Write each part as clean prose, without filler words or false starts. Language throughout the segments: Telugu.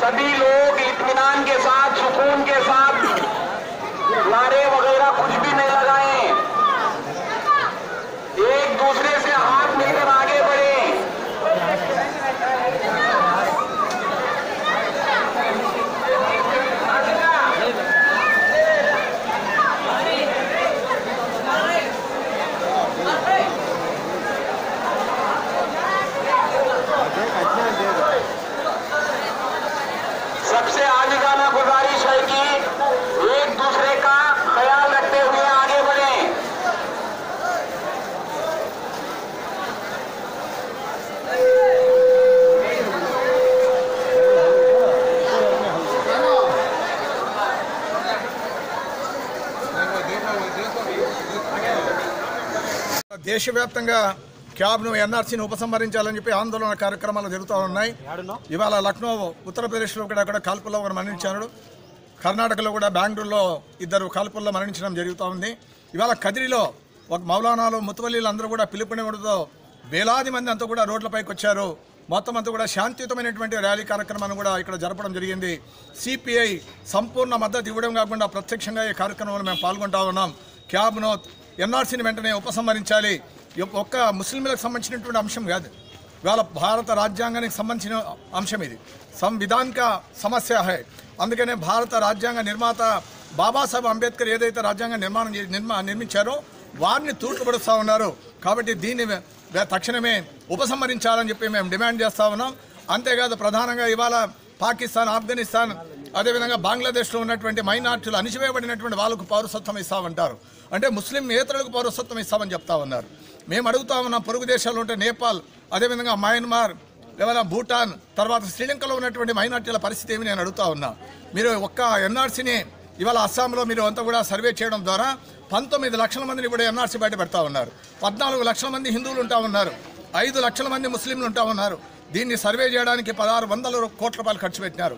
सभी लोग इत्मीनान के साथ, सुकून के साथ नारे वगैरह कुछ भी नहीं लगाएं, एक दूसरे से हाथ मिलकर आगे बढ़े। सबसे आजीजाना गुजारिश है कि एक दूसरे का ख्याल रखते हुए आगे बढ़ें। దేశవ్యాప్తంగా క్యాబ్ను ఎన్ఆర్సీని ఉపసంహరించాలని చెప్పి ఆందోళన కార్యక్రమాలు జరుగుతూ ఉన్నాయి. ఇవాళ లక్నో ఉత్తరప్రదేశ్లో కూడా అక్కడ కాల్పుల్లో ఒకరు మరణించాడు. కర్ణాటకలో కూడా బెంగళూరులో ఇద్దరు కాల్పుల్లో మరణించడం జరుగుతూ ఉంది. ఇవాళ కదిరిలో ఒక మౌలానాలు ముతవల్లీలు అందరూ కూడా పిలుపునివ్వడంతో వేలాది మంది అంతా కూడా రోడ్లపైకి వచ్చారు. మొత్తం అంతా కూడా శాంతియుతమైనటువంటి ర్యాలీ కార్యక్రమాన్ని కూడా ఇక్కడ జరపడం జరిగింది. సిపిఐ సంపూర్ణ మద్దతు ఇవ్వడం కాకుండా ప్రత్యక్షంగా ఈ కార్యక్రమంలో మేము పాల్గొంటా ఉన్నాం. క్యాబ్ను ఎన్ఆర్సీని వెంటనే ఉపసంహరించాలి. ఒక్క ముస్లింలకు సంబంధించినటువంటి అంశం కాదు, ఇవాళ భారత రాజ్యాంగానికి సంబంధించిన అంశం ఇది. సంవిధానిక సమస్య హై. అందుకనే భారత రాజ్యాంగ నిర్మాత బాబాసాహెబ్ అంబేద్కర్ ఏదైతే రాజ్యాంగ నిర్మించారో వారిని తూర్పుపడుస్తూ ఉన్నారు. కాబట్టి దీన్ని తక్షణమే ఉపసంహరించాలని చెప్పి మేము డిమాండ్ చేస్తూ ఉన్నాం. అంతేకాదు ప్రధానంగా ఇవాళ పాకిస్తాన్, ఆఫ్ఘనిస్తాన్, అదేవిధంగా బంగ్లాదేశ్లో ఉన్నటువంటి మైనార్టీలు అణిచివేయబడినటువంటి వాళ్ళకు పౌరసత్వం ఇస్తామంటారు. అంటే ముస్లింయేతరులకు పౌరసత్వం ఇస్తామని చెప్తా ఉన్నారు. మేము అడుగుతా ఉన్నాం, పొరుగు దేశాల్లో ఉంటే నేపాల్, అదేవిధంగా మయన్మార్, లేదా భూటాన్, తర్వాత శ్రీలంకలో ఉన్నటువంటి మైనార్టీల పరిస్థితి ఏమి నేను అడుగుతా ఉన్నా. మీరు ఒక్క ఎన్ఆర్సీని ఇవాళ అస్సాంలో మీరు అంతా కూడా సర్వే చేయడం ద్వారా 19 లక్షల మందిని ఇప్పుడు ఎన్ఆర్సీ బయట పెడతా ఉన్నారు. 14 లక్షల మంది హిందువులు ఉంటా ఉన్నారు, 5 లక్షల మంది ముస్లింలు ఉంటా ఉన్నారు. దీన్ని సర్వే చేయడానికి 1600 కోట్ల రూపాయలు ఖర్చు పెట్టినారు.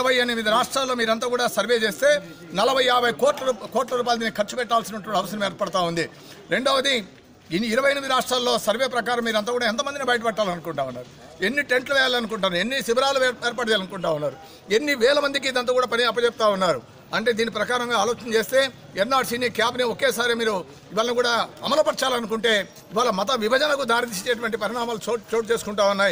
28 రాష్ట్రాల్లో మీరంతా కూడా సర్వే చేస్తే 40-50 కోట్ల రూపాయలు దీన్ని ఖర్చు పెట్టాల్సినటువంటి అవసరం ఏర్పడతా ఉంది. రెండవది, ఈ 28 రాష్ట్రాల్లో సర్వే ప్రకారం మీరంతా కూడా ఎంతమందిని బయటపెట్టాలనుకుంటా ఉన్నారు, ఎన్ని టెంట్లు వేయాలనుకుంటారు, ఎన్ని శిబిరాలు ఏర్పాటు చేయాలనుకుంటా ఉన్నారు, ఎన్ని వేల మందికి ఇదంతా కూడా పని అప్పచెప్తా ఉన్నారు. అంటే దీని ప్రకారంగా ఆలోచన చేస్తే ఎన్ఆర్సీని, క్యాబ్ని ఒకేసారి మీరు ఇవాళ కూడా అమలుపరచాలనుకుంటే ఇవాళ మత విభజనకు దారితీసేటువంటి పరిణామాలు చోటు చేసుకుంటా ఉన్నాయి.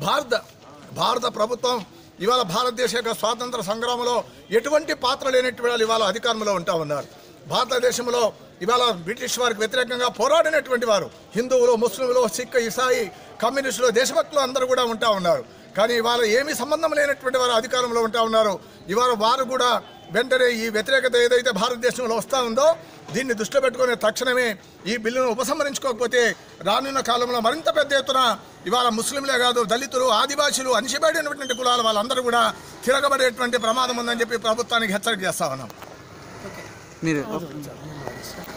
భారత ప్రభుత్వం ఇవాళ భారతదేశ యొక్క స్వాతంత్ర సంగ్రామంలో ఎటువంటి పాత్ర లేనటువంటి వాళ్ళు ఇవాళ అధికారంలో ఉంటా ఉన్నారు. భారతదేశంలో ఇవాళ బ్రిటిష్ వారికి వ్యతిరేకంగా పోరాడినటువంటి వారు హిందువులు, ముస్లింలు, సిక్, ఇసాయి, కమ్యూనిస్టులు, దేశభక్తులు అందరూ కూడా ఉంటా ఉన్నారు. కానీ ఇవాళ ఏమీ సంబంధం లేనటువంటి వారు అధికారంలో ఉంటా ఉన్నారు. ఇవాళ వారు కూడా వెంటనే ఈ వ్యతిరేకత ఏదైతే భారతదేశంలో వస్తూ ఉందో దీన్ని దృష్టిలో పెట్టుకునే తక్షణమే ఈ బిల్లును ఉపసంహరించుకోకపోతే రానున్న కాలంలో మరింత పెద్ద ఎత్తున ఇవాళ ముస్లింలే కాదు, దళితులు, ఆదివాసీలు, అణిచిబడినటువంటి కులాల వాళ్ళందరూ కూడా తిరగబడేటువంటి ప్రమాదం ఉందని చెప్పి ప్రభుత్వానికి హెచ్చరిక చేస్తా ఉన్నాం.